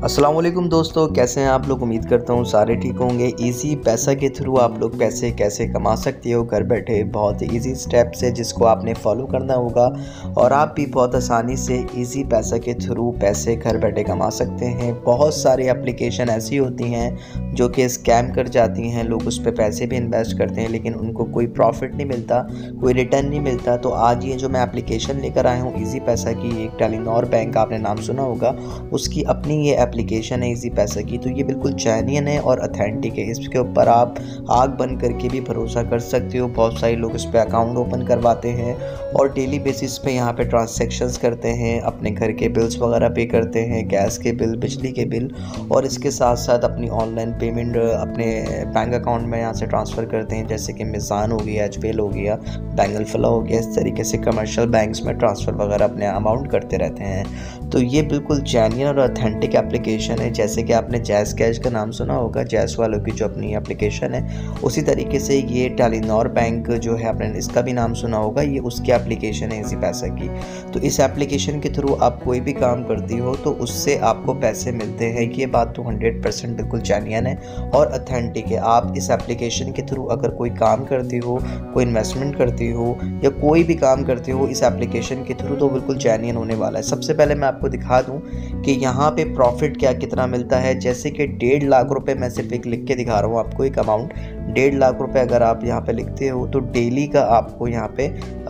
अस्सलाम वालेकुम दोस्तों, कैसे हैं आप लोग। उम्मीद करता हूँ सारे ठीक होंगे। इजी पैसा के थ्रू आप लोग पैसे कैसे कमा सकते हो घर बैठे, बहुत इजी स्टेप्स है जिसको आपने फॉलो करना होगा और आप भी बहुत आसानी से इजी पैसा के थ्रू पैसे घर बैठे कमा सकते हैं। बहुत सारी एप्लीकेशन ऐसी होती हैं जो कि स्कैम कर जाती हैं, लोग उस पर पैसे भी इन्वेस्ट करते हैं लेकिन उनको कोई प्रॉफिट नहीं मिलता, कोई रिटर्न नहीं मिलता। तो आज ये जो मैं एप्लीकेशन लेकर आया हूँ इजी पैसा की, एक टेलीनॉर बैंक आपने नाम सुना होगा, उसकी अपनी ये एप्लीकेशन है इजी पैसा की। तो ये बिल्कुल जेन्युइन है और ऑथेंटिक है, इसके ऊपर आप आग बंद करके भी भरोसा कर सकते हो। बहुत सारे लोग इस पर अकाउंट ओपन करवाते हैं और डेली बेसिस पे यहाँ पे ट्रांजैक्शंस करते हैं, अपने घर के बिल्स वगैरह पे करते हैं, गैस के बिल, बिजली के बिल, और इसके साथ साथ अपनी ऑनलाइन पेमेंट अपने बैंक अकाउंट में यहाँ से ट्रांसफ़र करते हैं, जैसे कि मिज़ान हो गया, एचपीएल हो गया, बैंगल फला हो गया। इस तरीके से कमर्शियल बैंक्स में ट्रांसफ़र वगैरह अपने अमाउंट करते रहते हैं। तो ये बिल्कुल जेन्युइन और ऑथेंटिक एप्लीकेशन है। जैसे कि आपने जैज़ कैश का नाम सुना होगा, जैज़ वालों की जो अपनी एप्लीकेशन है, उसी तरीके से ये टेलीनॉर बैंक जो है आपने इसका भी नाम सुना होगा, ये उसकी एप्लीकेशन है इसी पैसा की। तो इस एप्लीकेशन के थ्रू आप कोई भी काम करती हो तो उससे आपको पैसे मिलते हैं। ये बात तो 100% बिल्कुल जेन्युइन है और ऑथेंटिक है। आप इस एप्लीकेशन के थ्रू अगर कोई काम करती हो, कोई इन्वेस्टमेंट करती हो या कोई भी काम करते हो इस एप्लीकेशन के थ्रू, तो बिल्कुल जेन्युइन होने वाला है। सबसे पहले मैं आपको दिखा दूं कि यहाँ पे प्रॉफिट कितना मिलता है। जैसे कि 1.5 लाख रुपए, मैं सिर्फ एक लिख के दिखा रहा हूँ आपको एक अमाउंट। 1.5 लाख रुपए अगर आप यहाँ पे लिखते हो तो डेली का आपको यहाँ पे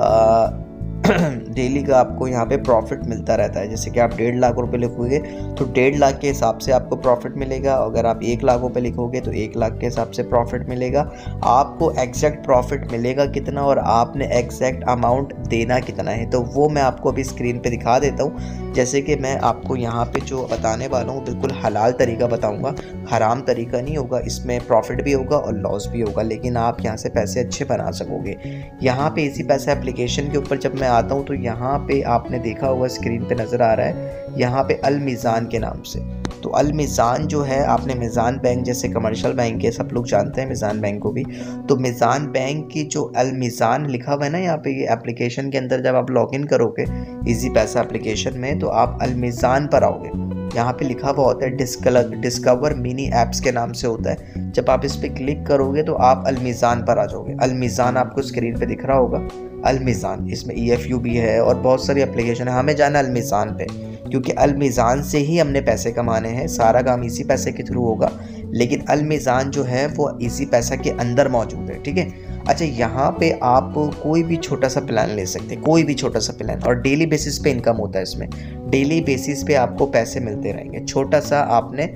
डेली का आपको यहाँ पे प्रॉफिट मिलता रहता है। जैसे कि आप 1.5 लाख रुपए लिखोगे तो 1.5 लाख के हिसाब से आपको प्रॉफिट मिलेगा। अगर आप 1 लाख रुपए लिखोगे तो 1 लाख के हिसाब से प्रॉफिट मिलेगा। आपको एग्जैक्ट प्रॉफिट मिलेगा कितना और आपने एग्जैक्ट अमाउंट देना कितना है, तो वो मैं आपको अभी स्क्रीन पे दिखा देता हूँ। जैसे कि मैं आपको यहाँ पे जो बताने वाला हूँ बिल्कुल हलाल तरीका बताऊँगा, हराम तरीका नहीं होगा। इसमें प्रॉफिट भी होगा और लॉस भी होगा, लेकिन आप यहाँ से पैसे अच्छे बना सकोगे। यहाँ पे इसी पैसा एप्लीकेशन के ऊपर जब मैं आता हूँ तो यहाँ पे आपने देखा होगा स्क्रीन पे नज़र आ रहा है यहाँ पे अल मीज़ान के नाम से। तो अल मीज़ान जो है, आपने मीज़ान बैंक जैसे कमर्शियल बैंक है, सब लोग जानते हैं मीज़ान बैंक को भी। तो मीज़ान बैंक की जो अल मीज़ान लिखा हुआ है ना यहाँ पे, ये एप्लीकेशन के अंदर जब आप लॉगिन करोगे इजी पैसा एप्लीकेशन में तो आप अल मीज़ान पर आओगे। यहाँ पे लिखा हुआ होता है डिस्कवर मिनी ऐप्स के नाम से होता है। जब आप इस पर क्लिक करोगे तो आप अल मीज़ान पर आ जाओगे। अल मीज़ान आपको स्क्रीन पे दिख रहा होगा, अल मीज़ान, इसमें EFU भी है और बहुत सारी एप्लीकेशन है। हमें जाना अल मीज़ान पे, क्योंकि अल मीज़ान से ही हमने पैसे कमाने हैं। सारा काम इसी पैसे के थ्रू होगा, लेकिन अल मीज़ान जो है वो इसी पैसा के अंदर मौजूद है, ठीक है। अच्छा, यहाँ पे आप कोई भी छोटा सा प्लान ले सकते हैं, कोई भी छोटा सा प्लान, और डेली बेसिस पे इनकम होता है इसमें। डेली बेसिस पे आपको पैसे मिलते रहेंगे। छोटा सा आपने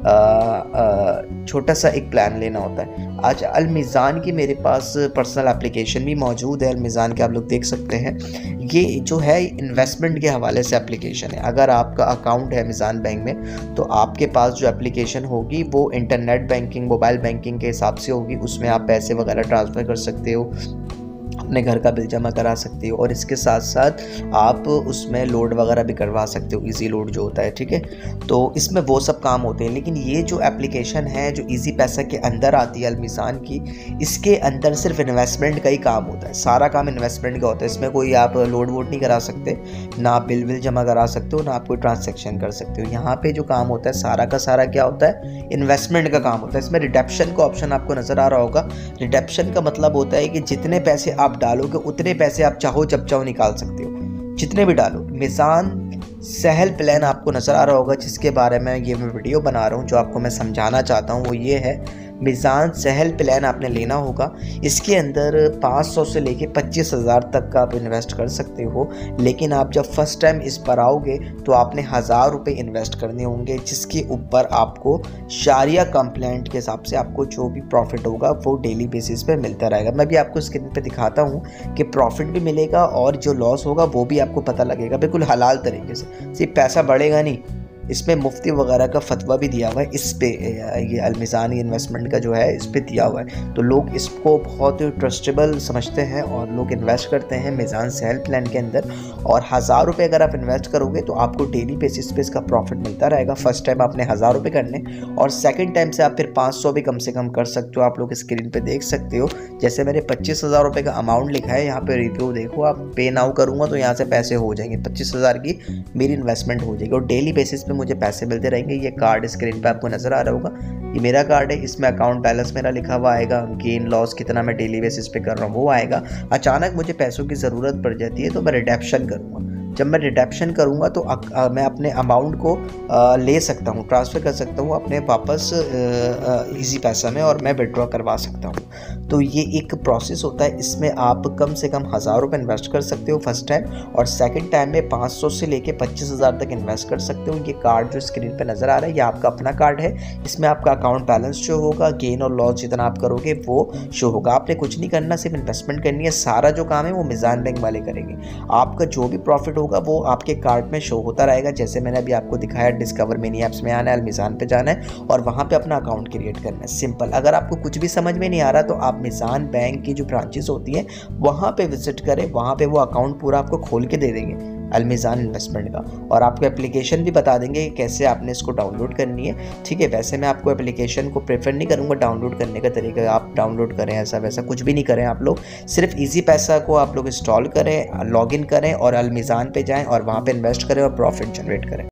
छोटा सा एक प्लान लेना होता है। आज अल मीज़ान की मेरे पास पर्सनल एप्लीकेशन भी मौजूद है। अल मीज़ान के आप लोग देख सकते हैं, ये जो है इन्वेस्टमेंट के हवाले से एप्लीकेशन है। अगर आपका अकाउंट है मीज़ान बैंक में तो आपके पास जो एप्लीकेशन होगी वो इंटरनेट बैंकिंग, मोबाइल बैंकिंग के हिसाब से होगी। उसमें आप पैसे वगैरह ट्रांसफ़र कर सकते हो, अपने घर का बिल जमा करा सकते हो और इसके साथ साथ आप उसमें लोड वगैरह भी करवा सकते हो, इजी लोड जो होता है, ठीक है। तो इसमें वो सब काम होते हैं। लेकिन ये जो एप्लीकेशन है जो इजी पैसा के अंदर आती है अल मीज़ान की, इसके अंदर सिर्फ इन्वेस्टमेंट का ही काम होता है। सारा काम इन्वेस्टमेंट का होता है। इसमें कोई आप लोड वोड नहीं करा सकते, ना आप बिल विल जमा करा सकते हो, ना आप कोई ट्रांजेक्शन कर सकते हो। यहाँ पे जो काम होता है सारा का सारा क्या होता है, इन्वेस्टमेंट का काम होता है। इसमें रिडेप्शन का ऑप्शन आपको नज़र आ रहा होगा। रिडेप्शन का मतलब होता है कि जितने पैसे आप डालोगे उतने पैसे आप चाहो जब चाहो निकाल सकते हो, जितने भी डालो। मीज़ान सहल प्लान आपको नज़र आ रहा होगा, जिसके बारे में ये मैं वीडियो बना रहा हूँ। जो आपको मैं समझाना चाहता हूँ वो ये है, मीज़ान सहल प्लान आपने लेना होगा। इसके अंदर 500 से लेके 25,000 तक का आप इन्वेस्ट कर सकते हो। लेकिन आप जब फर्स्ट टाइम इस पर आओगे तो आपने 1000 रुपये इन्वेस्ट करने होंगे, जिसके ऊपर आपको शारिया कंप्लेंट के हिसाब से आपको जो भी प्रॉफिट होगा वो डेली बेसिस पे मिलता रहेगा। मैं भी आपको स्क्रीन पे दिखाता हूँ कि प्रॉफिट भी मिलेगा और जो लॉस होगा वो भी आपको पता लगेगा, बिल्कुल हलाल तरीके से। सिर्फ पैसा बढ़ेगा नहीं, इसमें मुफ्ती वगैरह का फतवा भी दिया हुआ है इस पे। ये अल मीज़ान इन्वेस्टमेंट का जो है इस पे दिया हुआ है, तो लोग इसको बहुत ट्रस्टेबल समझते हैं और लोग इन्वेस्ट करते हैं मीज़ान सहल प्लान के अंदर। और 1000 रुपये अगर आप इन्वेस्ट करोगे तो आपको डेली बेसिस पे इसका प्रॉफिट मिलता रहेगा। फर्स्ट टाइम आपने 1000 रुपये करने और सेकंड टाइम से आप फिर 500 भी कम से कम कर सकते हो। आप लोग स्क्रीन पे देख सकते हो, जैसे मैंने 25,000 रुपये का अमाउंट लिखा है यहाँ पे, रिव्यू देखो आप। पे नाउ करूँगा तो यहाँ से पैसे हो जाएंगे, 25,000 की मेरी इन्वेस्टमेंट हो जाएगी और डेली बेसिस पे पे मुझे पैसे मिलते रहेंगे। ये कार्ड स्क्रीन पे आपको नज़र आ रहा होगा, ये मेरा कार्ड है, इसमें अकाउंट बैलेंस मेरा लिखा हुआ आएगा, गेन लॉस कितना मैं डेली बेसिस पे कर रहा हूँ वो आएगा। अचानक मुझे पैसों की ज़रूरत पड़ जाती है तो मैं रिडेप्शन करूँगा। जब मैं रिडेप्शन करूँगा तो मैं अपने अमाउंट को ले सकता हूँ, ट्रांसफ़र कर सकता हूँ अपने वापस इजी पैसा में, और मैं विड्रॉ करवा सकता हूँ। तो ये एक प्रोसेस होता है, इसमें आप कम से कम 1000 रुपये इन्वेस्ट कर सकते हो फर्स्ट टाइम, और सेकंड टाइम में 500 से लेके 25,000 तक इन्वेस्ट कर सकते हो। ये कार्ड जो स्क्रीन पे नज़र आ रहा है ये आपका अपना कार्ड है, इसमें आपका अकाउंट बैलेंस शो होगा, गेन और लॉस जितना आप करोगे वो शो होगा। आपने कुछ नहीं करना, सिर्फ इन्वेस्टमेंट करनी है, सारा जो काम है वो मीज़ान बैंक वाले करेंगे। आपका जो भी प्रॉफिट होगा वो आपके कार्ड में शो होता रहेगा। जैसे मैंने अभी आपको दिखाया, डिस्कवर मिनी ऐप्स में आना है, अलमीज़ान पे जाना है और वहाँ पे अपना अकाउंट क्रिएट करना है, सिंपल। अगर आपको कुछ भी समझ में नहीं आ रहा तो आप मीज़ान बैंक की जो ब्रांचेस होती हैं वहाँ पे विजिट करें, वहाँ पे वो अकाउंट पूरा आपको खोल के दे देंगे अलमीज़ान इन्वेस्टमेंट का, और आपको एप्लीकेशन भी बता देंगे कैसे आपने इसको डाउनलोड करनी है, ठीक है। वैसे मैं आपको एप्लीकेशन को प्रेफर नहीं करूँगा डाउनलोड करने का तरीका, आप डाउनलोड करें ऐसा वैसा कुछ भी नहीं करें। आप लोग सिर्फ इजी पैसा को आप लोग इंस्टॉल करें, लॉगिन करें और अलमीज़ान पे जाएं और वहाँ पे इन्वेस्ट करें और प्रॉफिट जनरेट करें।